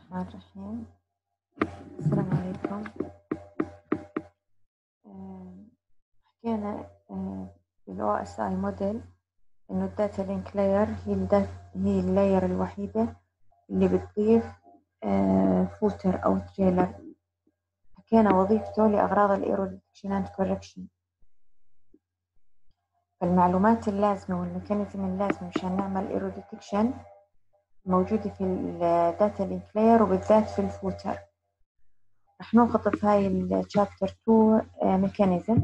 الرحمن الرحيم. السلام عليكم. حكينا بال OSI موديل إنه الداتا لينك لاير هي اللاير الوحيدة اللي بتضيف فوتر أو تريلر. حكينا وظيفته لأغراض الإيرور ديتكشن أند كوركشن. فالمعلومات اللازمة والميكانيزم اللازمة مشان نعمل إيرور ديتكشن موجودة في الداتا لينك لاير وبالذات في الفوتر. رح ناخذ في هاي الشابتر 2 ميكانيزم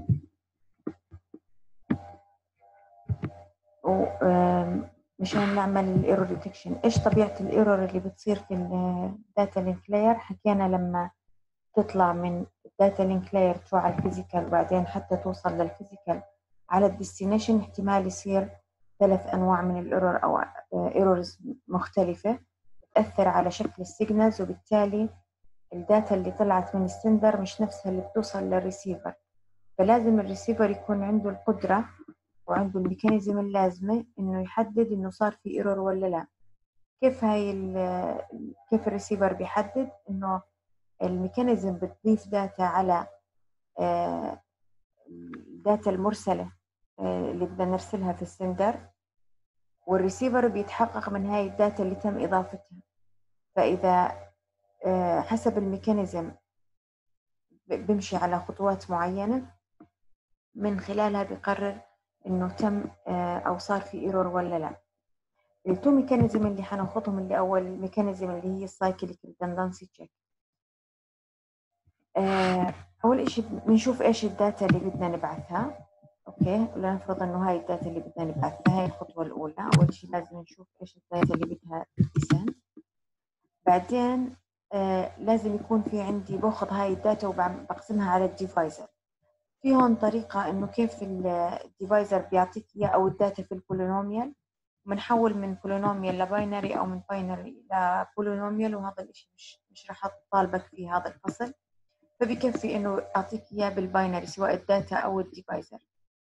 مشان نعمل الايرور ديتكشن. ايش طبيعة الايرور اللي بتصير في الداتا لينك لاير؟ حكينا لما تطلع من الداتا لينك لاير تروح على الفيزيكال وبعدين حتى توصل للفيزيكال على الديستنيشن احتمال يصير 3 انواع من الايرور او ايرورز مختلفة تأثر على شكل السيجنالز، وبالتالي الداتا اللي طلعت من السندر مش نفسها اللي بتوصل للريسيفر. فلازم الريسيفر يكون عنده القدرة وعنده الميكانيزم اللازمة إنه يحدد إنه صار في ايرور ولا لا. كيف كيف الريسيفر بيحدد؟ إنه الميكانيزم بتضيف داتا على الداتا المرسلة اللي بدنا نرسلها في السندر، والريسيفر بيتحقق من هاي الداتا اللي تم إضافتها. فإذا حسب الميكانيزم بمشي على خطوات معينة من خلالها بيقرر إنه تم أو صار في ايرور ولا لا. التو ميكانيزم اللي حناخدهم، اللي أول ميكانيزم اللي هي السايكليك ريدندنسي تشيك. أول إشي بنشوف إيش الداتا اللي بدنا نبعثها. أوكي، لنفرض إنه هاي الداتا اللي بدنا نبعثها، هاي الخطوة الأولى. أول شي لازم نشوف إيش الداتا اللي بدها تتسند. بعدين لازم يكون في عندي باخذ هاي الداتا وبقسمها على الديفايزر. في هون طريقة إنه كيف الديفايزر بيعطيك إياه أو الداتا في البولينوميال، بنحول من بولينوميال لباينري أو من باينري لبولينوميال، وهذا الإشي مش راح أطالبك فيه هذا الفصل. فبكفي إنه أعطيك إياه بالباينري سواء الداتا أو الديفايزر.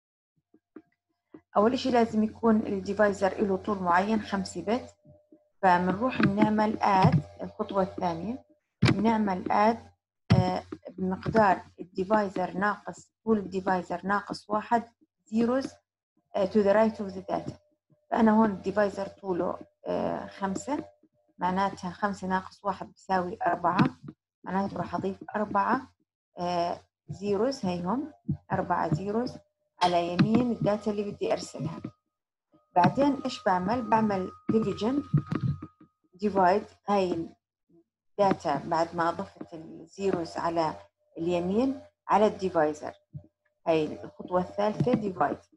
أول إشي لازم يكون الديفايزر له طول معين 5 بت. فبنروح بنعمل آد، الخطوة الثانية بنعمل آد بمقدار الديفايزر ناقص طول الديفايزر ناقص 1 zeros to the right of the data. فأنا هون الديفايزر طوله 5، معناتها 5 ناقص 1 بيساوي 4. معناته راح أضيف 4 زيروز، هيهم 4 زيروز على يمين الداتا اللي بدي أرسلها. بعدين إيش بعمل division divide هاي الداتا بعد ما أضفت الزيروز على اليمين على الديفايزر. هاي الخطوة الثالثة divide.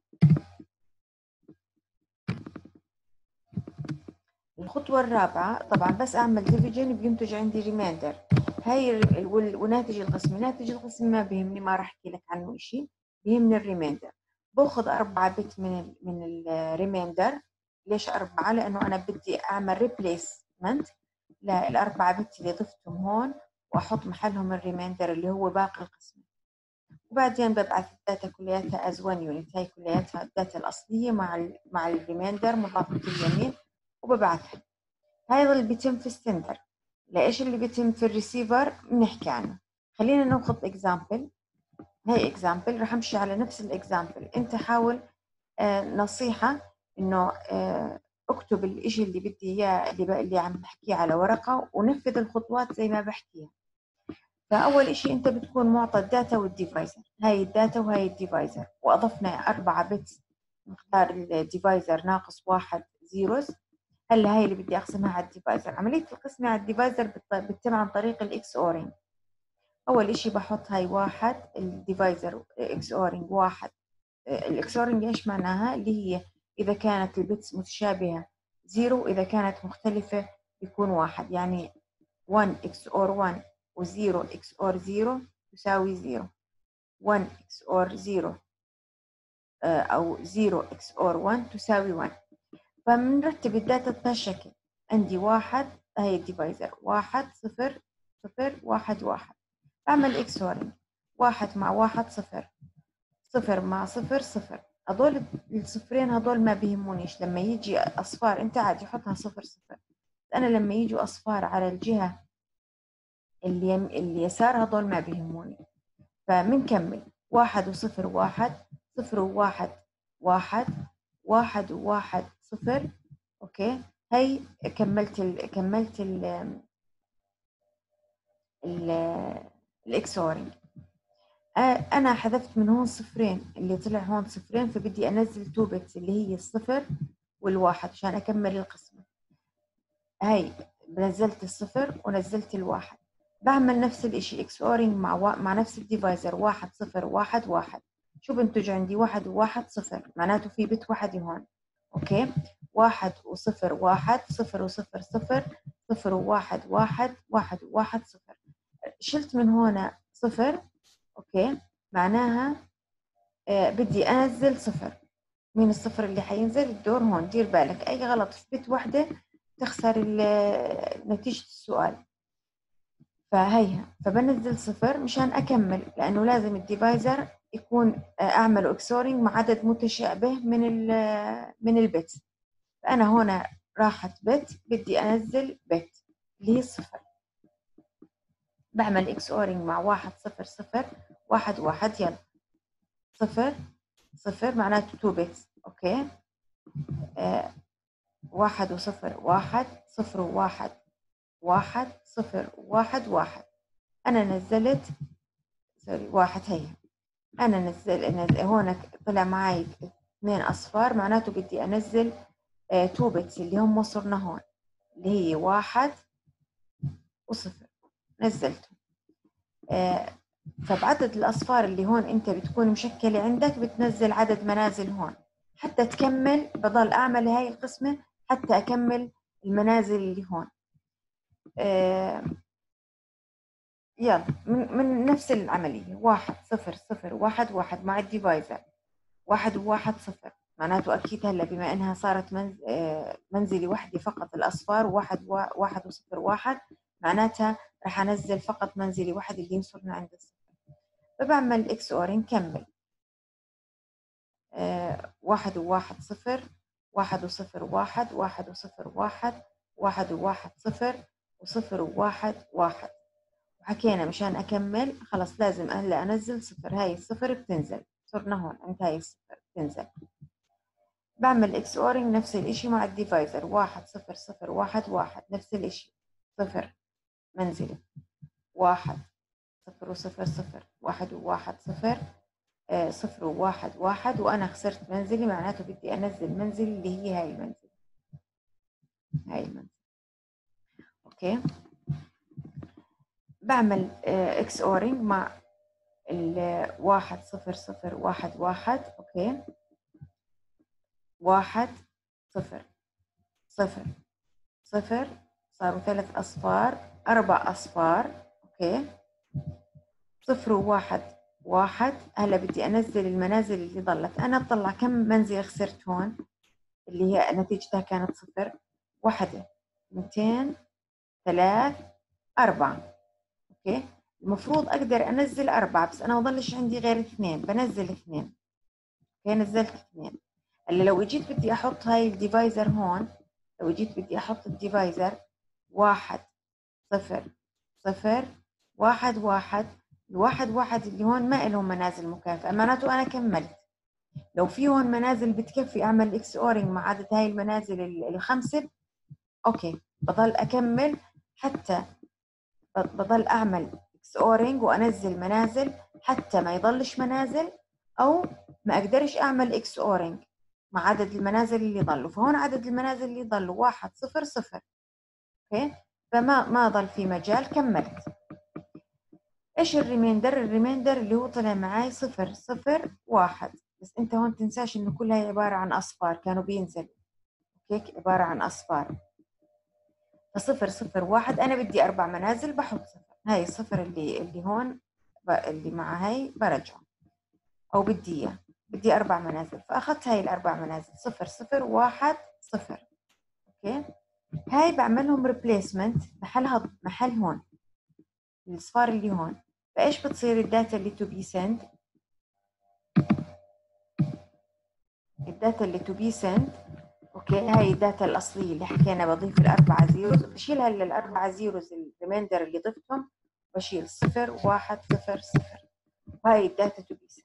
الخطوة الرابعة طبعا بس أعمل ديفيجن بينتج عندي ريمايندر. هاي وناتج القسم، ناتج القسم ما بيهمني، ما راح أحكي لك عنه إشي، بيهمني الريمايندر. باخذ 4 بت من الريمايندر. ليش 4؟ لأنه أنا بدي أعمل ريبليسمنت لل4 بت اللي ضفتهم هون وأحط محلهم الريمايندر اللي هو باقي القسم. وبعدين ببعث الداتا كلياتها از 1 يونت، هاي كلياتها الداتا الأصلية مع الريمايندر مضافة اليمين وببعثها. هذا اللي بيتم في السندر. لإيش اللي بيتم في الريسيفر بنحكي عنه. خلينا ناخذ اكزامبل. هاي اكزامبل راح امشي على نفس الاكزامبل. انت حاول نصيحة انه اكتب الاشي اللي بدي اياه اللي عم بحكيه على ورقة ونفذ الخطوات زي ما بحكيها. فأول إشي أنت بتكون معطى الداتا والديفايزر، هاي الداتا وهاي الديفايزر، وأضفنا 4 بت مقدار الديفايزر ناقص 1 زيروز. هلا هاي اللي بدي أقسمها على الديفايزر. عملية القسمة على الديفايزر بتتم عن طريق الإكس أورينج. أول إشي بحط هاي 1 الديفايزر إكس أورينج 1. الإكس أورينج إيش معناها؟ اللي هي إذا كانت البتس متشابهة 0، إذا كانت مختلفة بيكون 1. يعني 1 XOR 1 و0 XOR 0 تساوي 0. 1 XOR 0 أو 0 XOR 1 تساوي 1. فبنرتب الداتا بهالشكل. عندي 1 هاي الديفايزر 1 0 0 1 1. بعمل إكسورينج 1 مع 1 0، 0 مع 0 0. هذول الصفرين هذول ما بيهمونيش. لما يجي أصفار أنت عادي حطها 0 0. أنا لما يجوا أصفار على الجهة اليسار هذول ما بيهموني. فمنكمل 1 و0 1 0 و1 1 1 و1 0. اوكي، هي كملت الاكسورينج. انا حذفت من هون صفرين، اللي طلع هون صفرين، فبدي انزل 2 بيتس اللي هي الصفر والواحد عشان اكمل القسمة. هاي نزلت الصفر ونزلت الواحد، بعمل نفس الاشي اكسورينج مع نفس الديفايزر 1 0 1 1. شو بنتج عندي؟ 1 و1 0، معناته في بت واحدة هون. اوكي، 1 و0 1 0 و0 0 0 و1 1 1 و1 0. شلت من هون صفر. اوكي، معناها بدي انزل صفر. مين الصفر اللي حينزل؟ الدور هون. دير بالك اي غلط في بت واحدة تخسر نتيجة السؤال. فهيها، فبنزل صفر مشان اكمل، لانه لازم الديفايزر يكون اعمله اكسورينج مع عدد متشابه من البت. فانا هنا راحت بت، بدي انزل بت اللي هي الصفر. بعمل اكسورينج مع 1 0 0 1 1. يلا، صفر صفر معناته 2 بيتس. اوكي، 1 و0 1 0 و1 1 0 1 1. انا نزلت سوري 1. هي انا نزل هون طلع معي 2 اصفار، معناته بدي انزل 2 بيتس اللي هم وصلنا هون، اللي هي 1 و0. نزلته. فبعدد الأصفار اللي هون أنت بتكون مشكلة عندك بتنزل عدد منازل هون حتى تكمل. بضل أعمل هاي القسمة حتى أكمل المنازل اللي هون. يلا، من نفس العملية 1 0 0 1 1 مع الديفايزر 1 و1 0. معناته أكيد هلا بما إنها صارت منزلي وحدة فقط الأصفار 1 1 و0 1، معناتها راح أنزل فقط منزلي واحد اللي ينصرنا عند الصفر. فبعمل اكس اور نكمل 1 و1 0 1 و0 1 1 و0 1 1 و1 0 و0 و1 1. وحكينا مشان أكمل خلص لازم هلا أنزل صفر. هاي الصفر بتنزل، صرنا هون عند هاي الصفر بتنزل. بعمل اكس اورينج نفس الاشي مع الديفايزر 1 0 0 1 1 نفس الاشي صفر منزلي 1 0 و0 0 1 و1 0 0 و1 1. وأنا خسرت منزلي، معناته بدي أنزل منزلي اللي هي هاي المنزل. هاي المنزل. أوكي، بعمل اكس اورينج مع الواحد 0 0 1 1. أوكي، 1 0 0 0 صاروا 3 أصفار 4 أصفار. أوكي، 0 و1 1. هلا بدي أنزل المنازل اللي ضلت. أنا بطلع كم منزل خسرت هون اللي هي نتيجتها كانت صفر. 1 2 3 4. اوكي، المفروض اقدر انزل 4 بس انا ما ضلش عندي غير 2، بنزل 2. اوكي، نزلت 2. هلا لو اجيت بدي احط هاي الديفايزر هون، لو اجيت بدي احط الديفايزر 1 0 0 1 1. الواحد واحد اللي هون ما لهم منازل مكافئة، معناته أنا كملت. لو في هون منازل بتكفي أعمل إكس أورينج مع عدد هاي المنازل الخمسة، أوكي بضل أكمل حتى بضل أعمل إكس أورينج وأنزل منازل حتى ما يضلش منازل، أو ما أقدرش أعمل إكس أورينج مع عدد المنازل اللي ضلوا. فهون عدد المنازل اللي ضلوا 1 0 0. أوكي، فما ضل في مجال، كملت. ايش الريميندر؟ الريميندر اللي هو طلع معي 0 0 1. بس انت هون تنساش انه كلها عبارة عن اصفار كانوا بينزلوا. اوكي، عبارة عن اصفار. فصفر 0 1 انا بدي 4 منازل بحط صفر. هاي الصفر اللي هون اللي مع هاي برجعه، او بدي اياه، بدي 4 منازل. فاخذت هاي الاربع منازل 0 0 1 0. اوكي، هاي بعملهم ريبليسمنت محل هون الصفار اللي هون. فايش بتصير الداتا اللي تو بي سند؟ الداتا اللي تو بي سند، اوكي، هاي الداتا الاصليه اللي حكينا. بضيف الاربعه زيروز، بشيل هلا الاربعه زيروز الريميندر اللي ضفتهم بشيل 0 1 0 0. وهي الداتا تو بي سنت.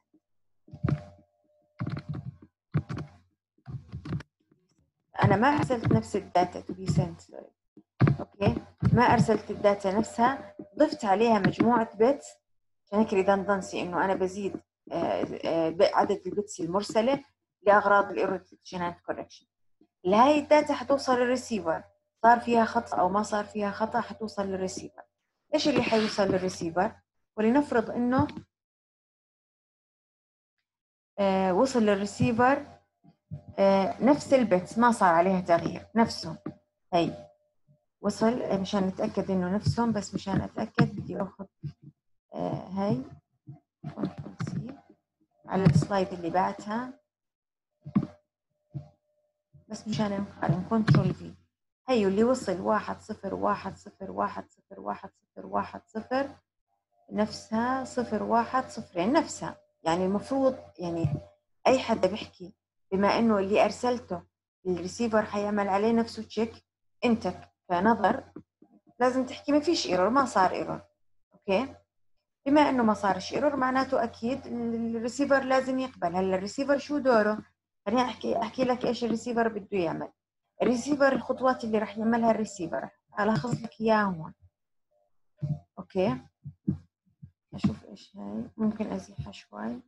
انا ما ارسلت نفس الداتا تو بي سنت، اوكي، ما ارسلت الداتا نفسها، ضفت عليها مجموعه بيتس عشان هيك ريدندنسي، انه انا بزيد عدد البيتس المرسله لاغراض الايرور ديتكشن اند كوركشن. هاي الداتا حتوصل للريسيفر، صار فيها خطا او ما صار فيها خطا حتوصل للريسيفر. ايش اللي حيوصل للريسيفر؟ ولنفرض انه وصل للريسيفر نفس البيتس ما صار عليها تغيير، نفسهم. هي وصل مشان نتاكد انه نفسهم، بس مشان اتاكد بدي اخذ هي كنترول سي على السلايد اللي بعدها، بس مشان نقارن كنترول في. هيو اللي وصل 1 0 1 0 1 0 1 0 1 0 نفسها 0 1 0 يعني نفسها. يعني المفروض يعني اي حدا بيحكي بما انه اللي ارسلته الريسيفر حيعمل عليه نفسه تشيك، انت كنظر لازم تحكي ما فيش ايرور، ما صار ايرور. اوكي، بما انه ما صارش ايرور معناته اكيد الريسيفر لازم يقبل. هلا الريسيفر شو دوره؟ خليني احكي لك ايش الريسيفر بده يعمل. الريسيفر الخطوات اللي راح يعملها الريسيفر الخص لك اياها هون. اوكي، اشوف ايش هاي، ممكن ازيحها شوي.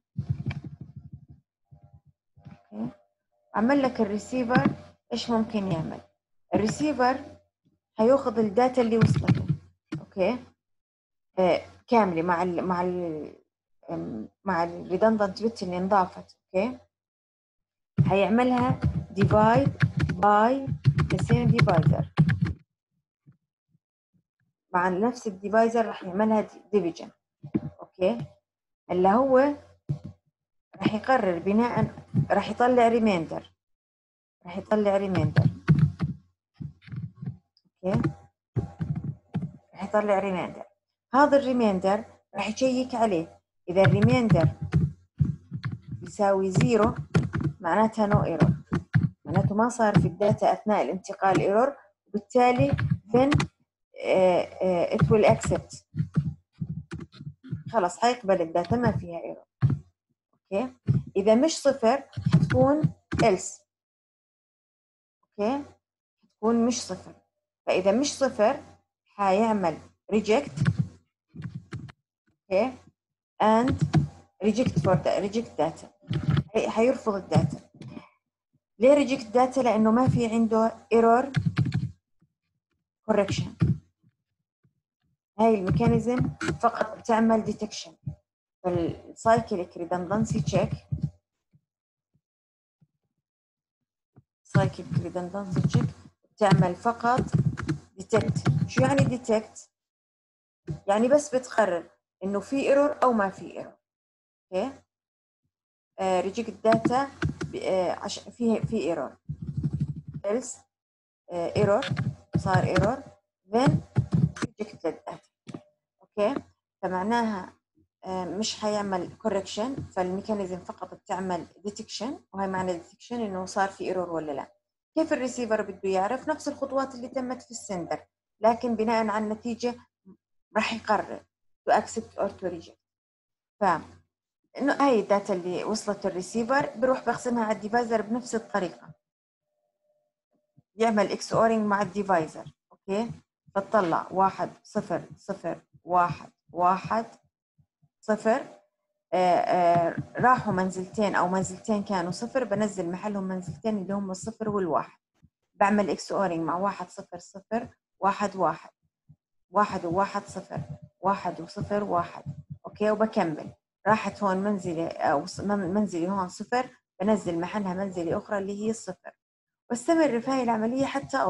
اوكي، عمل لك الريسيفر ايش ممكن يعمل. الريسيفر هياخذ الداتا اللي وصلته، اوكي، كامله مع الريدندنت بت اللي انضافت. اوكي، هيعملها divide by the same divisor، مع نفس الديفايزر راح يعملها division. اوكي، اللي هو راح يقرر بناء، راح يطلع ريميندر، اوكي، راح يطلع ريميندر. هذا الريميندر راح يشيك عليه، اذا الريميندر يساوي 0 معناتها نو ايرور، معناته ما صار في الداتا اثناء الانتقال ايرور، وبالتالي then it will accept، خلص حيقبل الداتا ما فيها ايرور. اوكي، اذا مش 0 حتكون else. اوكي، حتكون مش 0. فاذا مش 0 حيعمل reject. اوكي، and reject data، حيرفض الداتا. ليه reject data؟ لانه ما في عنده error correction. هاي الميكانيزم فقط بتعمل detection. فالcyclic redundancy check بتعمل فقط detect. شو يعني detect؟ يعني بس بتقرر انه في ايرور او ما في ايرور. اوكي، reject data عشان في ايرور، else ايرور، صار ايرور then reject data. اوكي، فمعناها مش حيعمل correction، فالميكانيزم فقط بتعمل detection. وهي معنى detection انه صار في ايرور ولا لا. كيف الريسيفر بده يعرف؟ نفس الخطوات اللي تمت في السندر، لكن بناء على النتيجة راح يقرر to accept or to reject. ف انه هاي الداتا اللي وصلت الريسيفر بروح بقسمها على الديفايزر بنفس الطريقة، يعمل اكس اورينج مع الديفايزر. اوكي، فتطلع 1 0 0 1 1 0. راحوا منزلتين او منزلتين كانوا 0، بنزل محلهم منزلتين اللي هم الصفر والواحد، بعمل اكس اورينج مع 1 0 0 1 1 1 و1 0 1 و0 1. اوكي، وبكمل. راحت هون منزلي او منزلي هون 0، بنزل محلها منزلي اخرى اللي هي الصفر، واستمر في هاي العمليه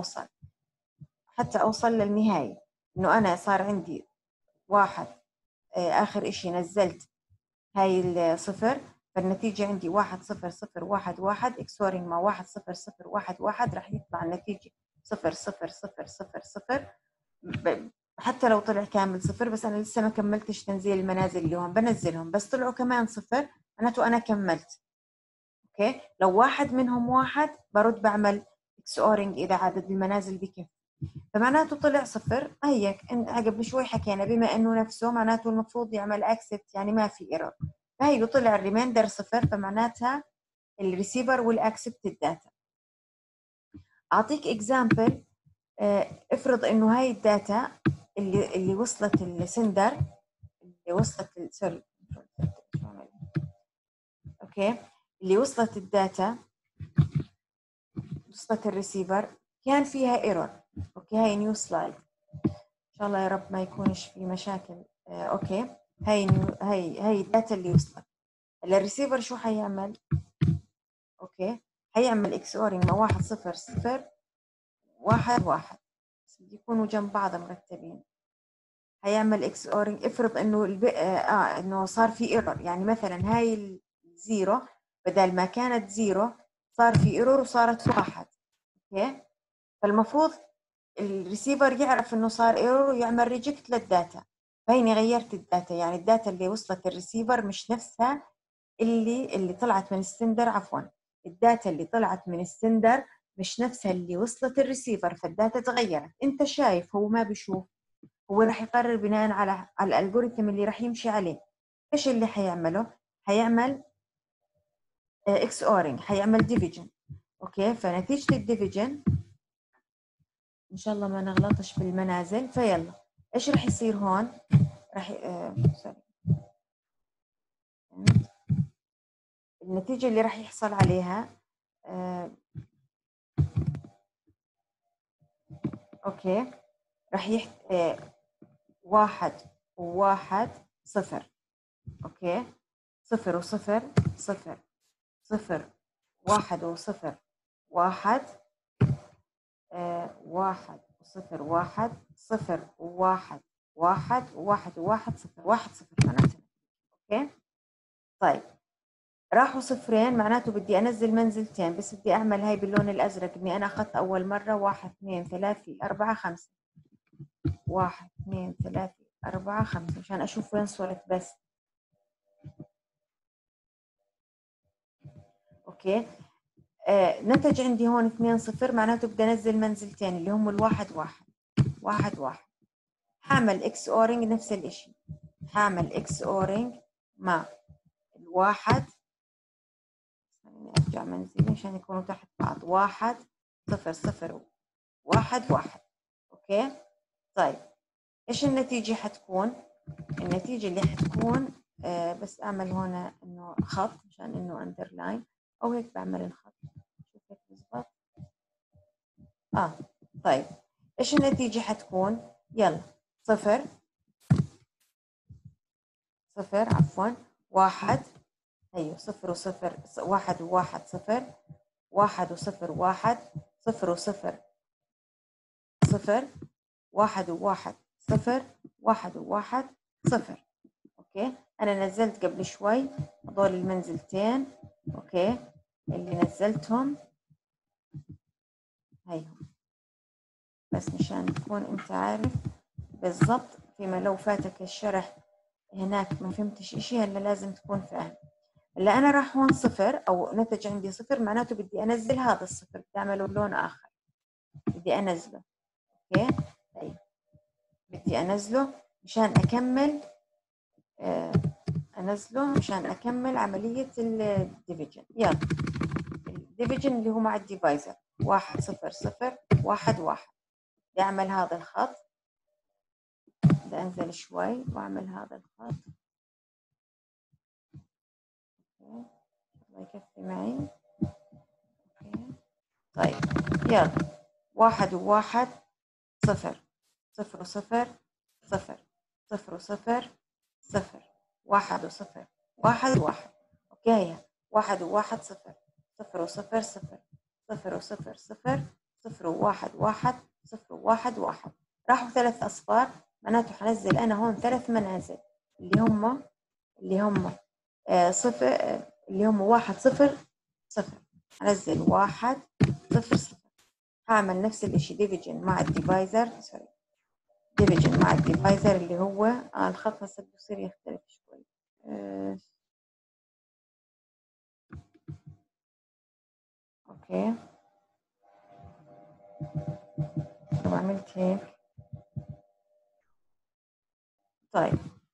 حتى اوصل للنهايه، انه انا صار عندي 1. اخر اشي نزلت هاي الصفر، فالنتيجه عندي 1 0 0 1 1 اكسورينج مع 1 0 0 1 1 راح يطلع النتيجه 0 0 0 0 0. حتى لو طلع كامل 0، بس انا لسه ما كملتش تنزيل المنازل اللي هون، بنزلهم بس طلعوا كمان 0 معناته انا كملت. اوكي، لو واحد منهم 1 برد بعمل اكس اورينج اذا عدد المنازل بكفي. فمعناته طلع صفر. هيك قبل شوي حكينا بما انه نفسه معناته المفروض يعمل اكسبت، يعني ما في ايرور. فهي طلع الريميندر صفر، فمعناتها الريسيفر والاكسبت الداتا. اعطيك اكزامبل. افرض انه هاي الداتا اللي وصلت السندر، اللي وصلت سوري، اوكي، اللي وصلت الداتا، وصلت الريسيفر، كان فيها ايرور. اوكي، هاي نيو سلايد، ان شاء الله يا رب ما يكونش في مشاكل. اوكي، هاي الداتا اللي وصلت. الريسيفر شو حيعمل؟ اوكي، حيعمل اكس اورينج مع 1 0 0 1 1، بس بدي يكونوا جنب بعض مرتبين. هيعمل اكس اورينج. افرض انه انه صار في ايرور، يعني مثلا هاي الزيرو بدل ما كانت زيرو صار في ايرور وصارت واحد. اوكي، فالمفروض الريسيفر يعرف انه صار ايرور ويعمل ريجكت للداتا. فهيني غيرت الداتا، يعني الداتا اللي وصلت الريسيفر مش نفسها اللي طلعت من السندر. عفوا، الداتا اللي طلعت من السندر مش نفسها اللي وصلت الريسيفر، فالداتا تغيرت. انت شايف، هو ما بيشوف، هو راح يقرر بناء على الالجوريثم اللي راح يمشي عليه. ايش اللي حيعمله؟ حيعمل اكس اورنج، حيعمل ديفيجن. اوكي، فنتيجة الديفيجن ان شاء الله ما نغلطش بالمنازل. فيلا، ايش راح يصير هون؟ راح سوري، النتيجة اللي راح يحصل عليها اوكي، راح واحد وواحد صفر. اوكي، صفر وصفر صفر، صفر واحد وصفر واحد، واحد وصفر واحد، صفر وواحد واحد، وواحد وواحد صفر، واحد صفر معناته. اوكي، طيب راحوا صفرين، معناته بدي انزل منزلتين، بس بدي اعمل هاي باللون الازرق، اني انا اخذت اول مرة 1 2 3 4 5، 1 2 3 4 5 مشان اشوف وين صرت بس. اوكي، نتج عندي هون 2 0، معناته بدي انزل منزلتين اللي هم الواحد واحد، واحد واحد. حاعمل اكس اورنج نفس الاشي، حاعمل اكس اورنج مع الواحد. خليني ارجع منزلي عشان يكونوا تحت بعض، واحد صفر صفر واحد واحد. اوكي، طيب ايش النتيجة حتكون؟ النتيجة اللي حتكون بس اعمل هون انه خط عشان انه اندرلاين، او هيك بعمل الخط. شوف هيك بزبط. طيب ايش النتيجة حتكون؟ يلا، صفر صفر، عفوا واحد، ايوه صفر وصفر، واحد وواحد صفر، واحد وصفر واحد، صفر وصفر صفر، واحد وواحد صفر، واحد وواحد صفر. اوكي، انا نزلت قبل شوي هذول المنزلتين. اوكي، اللي نزلتهم هيهم، بس مشان تكون انت عارف بالضبط، فيما لو فاتك الشرح هناك ما فهمتش اشي، هلا لازم تكون فاهم. هلا انا راح هون صفر، او نتج عندي صفر، معناته بدي انزل هذا الصفر، بدي اعمله بلون اخر، بدي انزله. اوكي، طيب بدي انزله مشان اكمل، انزله مشان اكمل عملية الديفيجن. يلا، الديفيجن اللي هو مع الديفايزر، واحد صفر صفر واحد واحد. بدي اعمل هذا الخط، بدي انزل شوي واعمل هذا الخط. اوكي، الله يكفي معي. اوكي، طيب يلا، واحد وواحد صفر، صفر وصفر صفر، صفر وصفر صفر، واحد وصفر واحد واحد. اوكي، واحد وواحد صفر، صفر وصفر صفر، صفر وصفر صفر، صفر وواحد واحد، صفر وواحد واحد. راحوا ثلاث اصفار، معناته حنزل انا هون ثلاث منازل اللي هم صفر، اللي هم واحد صفر صفر. حنزل واحد صفر صفر. هعمل نفس الاشي ديفيجن مع الديفايزر، سوري، ديفيجن مع الديفايزر اللي هو الخط هسه بصير يختلف شوي. اوكي، لو عملت هيك. طيب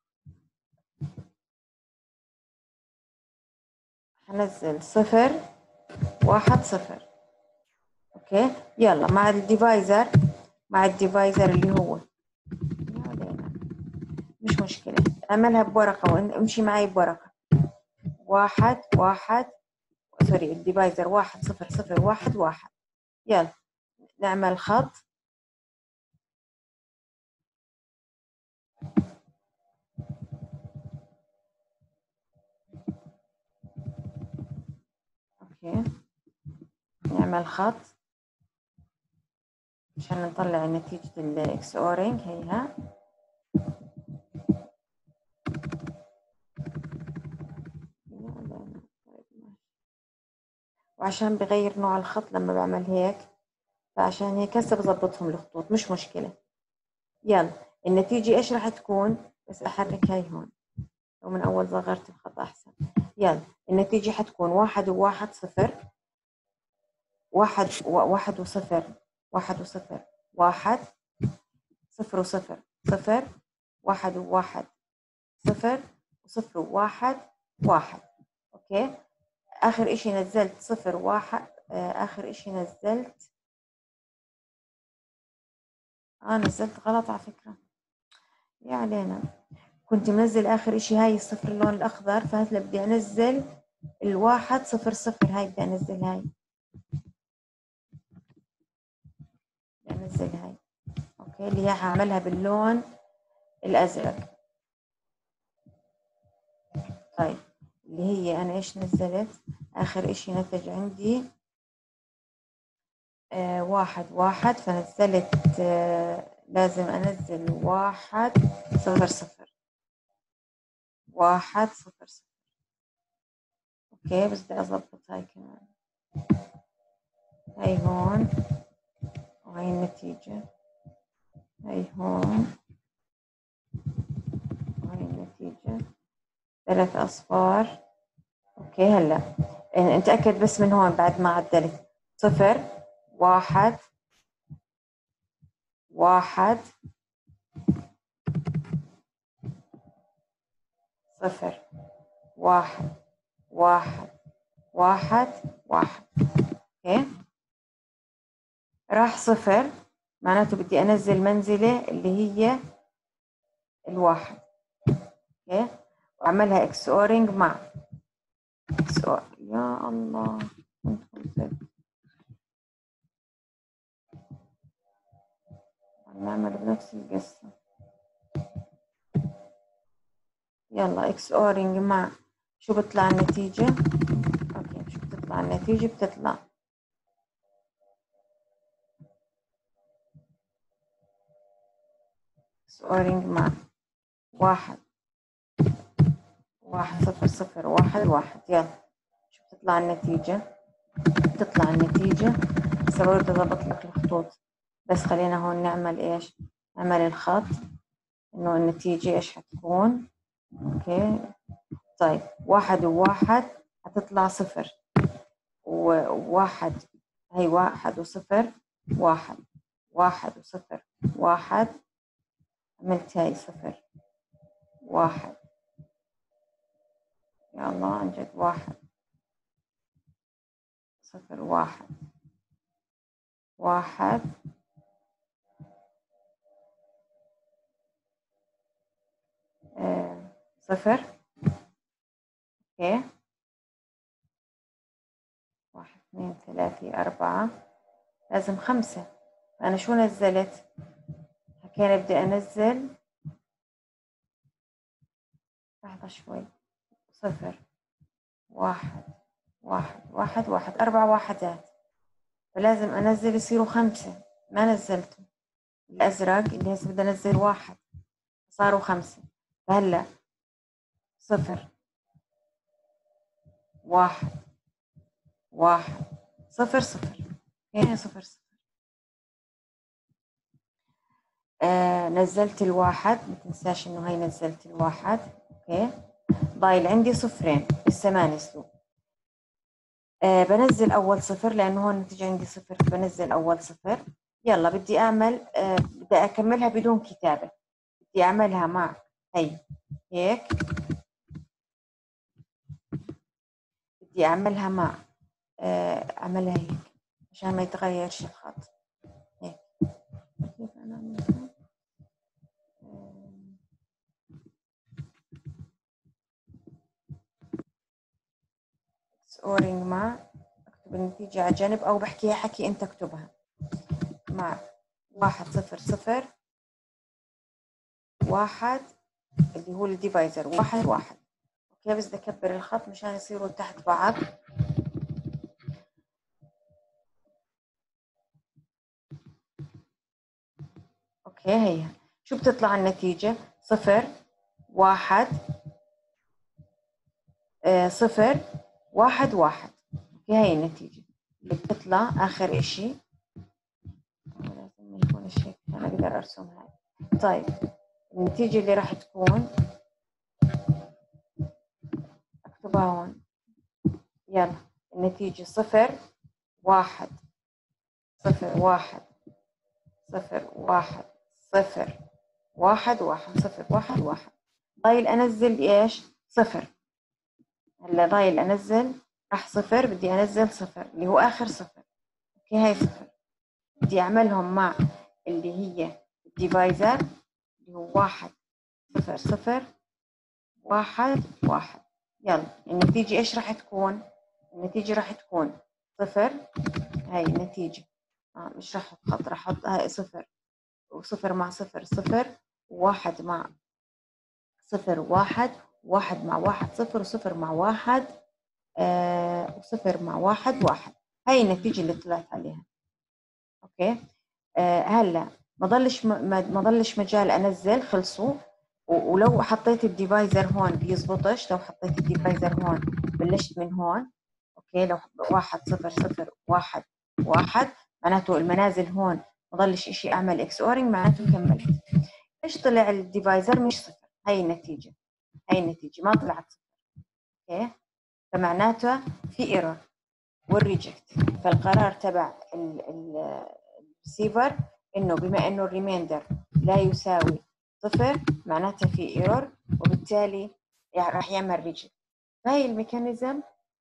هنزل 0 1 0. اوكي يلا مع الديفايزر، مع الديفايزر اللي هو مش مشكلة، اعملها بورقة وامشي معي بورقة. 1 1 سوري الديفايزر 1 0 0 1 1. يلا نعمل خط. اوكي نعمل خط عشان نطلع نتيجة الاكس اورينج. هيها وعشان بغير نوع الخط لما بعمل هيك، فعشان هيك هسه بظبطهم الخطوط مش مشكلة. يلا النتيجة ايش راح تكون؟ بس احرك هاي هون، لو من اول صغرت الخط احسن. يلا النتيجة حتكون 1 و1 0 1 1 و0 1 و0 1 0 و0 0 1 و1 0 و0 و1 1. اوكي اخر اشي نزلت 0 1. اخر اشي نزلت نزلت غلط على فكرة، يا علينا. كنت منزل اخر اشي هاي الصفر اللون الاخضر، فهلا بدي انزل الواحد 0 0. هاي بدي انزل هاي، بدي انزل هاي. اوكي اللي هي هعملها باللون الازرق. طيب اللي هي انا ايش نزلت؟ اخر اشي نتج عندي 1 1، فنزلت لازم انزل 1 0 0 1 0 0. اوكي بس بدي اضبط هاي كمان، هاي هون وهاي النتيجة، هاي هون وهاي النتيجة 3 أصفار. اوكي هلا نتأكد بس من هون بعد ما عدلت 0 1 1 0 1 1 1 1. اوكي راح 0 معناته بدي انزل منزلة اللي هي الواحد. اوكي واعملها اكس اورينج مع اكس اور. يا الله نعمل بنفس القصة. يلا اكس اورينج مع شو بطلع النتيجة؟ اوكي شو بتطلع النتيجة؟ بتطلع اكس اورينج مع 1 1 0 0 1 1. يلا شو بتطلع النتيجة؟ بتطلع النتيجة. هسه برضه ضبط لك الخطوط، بس خلينا هون نعمل ايش؟ نعمل الخط انه النتيجة ايش حتكون. اوكي طيب 1 و1 هتطلع 0 و1. هي 1 و0 1 1 و0 1. عملت هاي 0 1. يا الله عن جد 1 0 1 1 0. اوكي 1 2 3 4 لازم 5. أنا شو نزلت؟ كان بدي أنزل لحظة شوي 0 1 1 1 1 4 وحدات، فلازم أنزل يصيروا 5. ما نزلته الأزرق اللي هسه بدي أنزل 1 صاروا 5. فهلا 0 1 1 0 0. هنا 0 0. نزلت الواحد، ما تنساش انه هاي نزلت الواحد. اوكي ضايل عندي صفرين لسه ما نزلوا. بنزل اول صفر لانه هون نتيجة عندي صفر، بنزل اول صفر يلا بدي اعمل بدي اكملها بدون كتابة. بدي اعملها مع هيك، بدي اعملها مع اعملها هيك عشان ما يتغيرش الخط. هيك كيف انا اعملها؟ سكورينج مع، اكتب النتيجة على جنب او بحكيها حكي انت اكتبها مع 1 0 0 1 اللي هو الديفايزر 1 1. اوكي بس بدي اكبر الخط مشان يصيروا تحت بعض. اوكي هي شو بتطلع النتيجة؟ 0 1 0 1 1. اوكي هي النتيجة اللي بتطلع اخر اشي. لازم ما يكون الشيء انا اقدر ارسمها. طيب النتيجة اللي راح تكون اكتبها هون. يلا النتيجة 0 1 0 1 0 1 0 1 1 0 1 1. ضايل انزل ايش؟ 0. هلا ضايل انزل راح 0. بدي انزل 0 اللي هو اخر 0. اوكي هاي 0. بدي اعملهم مع اللي هي الديفايزر اللي هو 1 0 0 1 1. يلا النتيجة ايش راح تكون؟ النتيجة راح تكون 0. هاي النتيجة مش راح احط، راح احط هاي 0 و0 مع 0 0 و1 مع 0 1 1 مع 1 0 و0 مع 1 و0 مع 1 1. هاي النتيجة اللي طلعت عليها. اوكي هلا ما ضلش مجال انزل، خلصوا. ولو حطيت الديفايزر هون بيزبطش. لو حطيت الديفايزر هون بلشت من هون. اوكي لو 1 0 0 1 1 معناته المنازل هون ما ضلش اشي اعمل اكس اورنج، معناته كملت. ايش طلع الديفايزر؟ مش 0. هاي النتيجة، هاي النتيجة ما طلعت 0. اوكي فمعناته في ايرور والريجكت. فالقرار تبع الريسيفر انه بما انه الريميندر لا يساوي 0 معناتها في ايرور، وبالتالي راح يعمل ريجكت. فهي الميكانيزم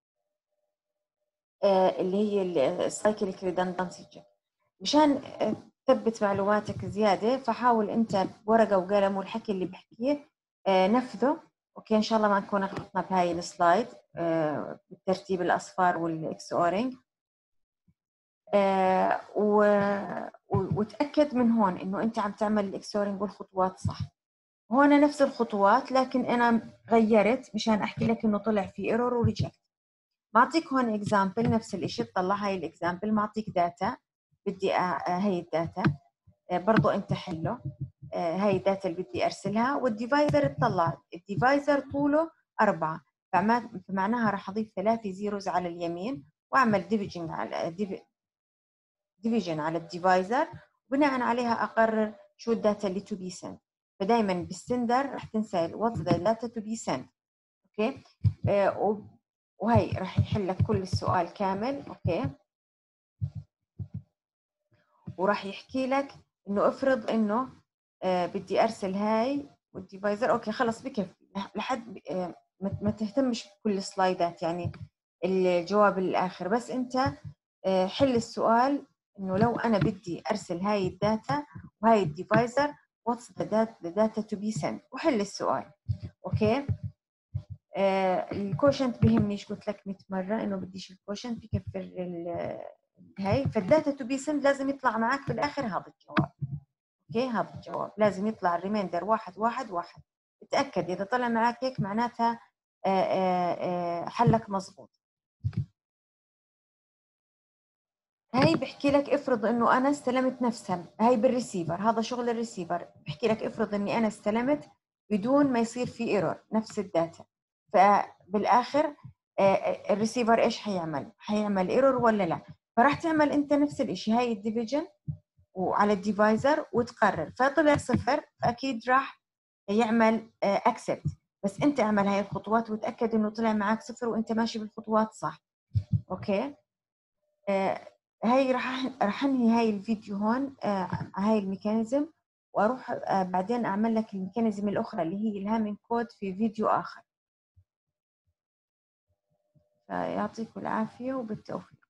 اللي هي السايكليك ريدندنسي تشيك. مشان تثبت معلوماتك زياده فحاول انت بورقه وقلم والحكي اللي بحكيه نفذه. اوكي ان شاء الله ما نكون غلطنا بهاي السلايد بالترتيب الاصفار والاكس اورنج. وتأكد من هون انه انت عم تعمل الاكسورينج والخطوات صح. هون نفس الخطوات لكن انا غيرت مشان احكي لك انه طلع في ايرور وريجكت. معطيك هون اكزامبل نفس الشيء. طلع هاي الاكزامبل معطيك داتا. بدي هي الداتا برضو انت حله. هاي الداتا اللي بدي ارسلها والديفايزر تطلع الديفايزر طوله 4. فمعناها راح اضيف 3 زيروز على اليمين واعمل ديفيجن على الديفايزر، وبناء عليها اقرر شو الداتا اللي تو بي سند. فدائما بالسندر رح تنسى وات ذا داتا تو بي سند. اوكي وهي رح يحل لك كل السؤال كامل. اوكي وراح يحكي لك انه افرض انه بدي ارسل هاي والديفايزر. اوكي خلص بكفي لحد ما تهتمش بكل السلايدات يعني الجواب الاخر. بس انت حل السؤال انه لو انا بدي ارسل هاي الداتا وهاي الديفايزر what's the data to be sent وحل السؤال. اوكي الكوشنت بهمنيش قلت لك 100 مره انه بديش الكوشنت بكفر هاي. فالداتا تو بي سند لازم يطلع معك بالاخر هذا الجواب. اوكي هذا الجواب لازم يطلع الريميندر 1 1 1. اتاكد اذا طلع معك هيك معناتها حلك مظبوط. هاي بحكي لك افرض انه انا استلمت نفسها. هاي بالريسيفر، هذا شغل الريسيفر. بحكي لك افرض اني انا استلمت بدون ما يصير في ايرور نفس الداتا. فبالاخر الريسيفر ايش حيعمل؟ حيعمل ايرور ولا لا؟ فراح تعمل انت نفس الشيء هاي الديفيجن وعلى الديفايزر وتقرر. فطلع 0 فاكيد راح يعمل اكسبت. بس انت اعمل هاي الخطوات وتاكد انه طلع معك 0 وانت ماشي بالخطوات صح. اوكي هاي راح انهي هاي الفيديو هون، هاي الميكانيزم، واروح بعدين اعمل لك الميكانيزم الاخرى اللي هي الهامين كود في فيديو اخر. فيعطيكم العافية وبالتوفيق.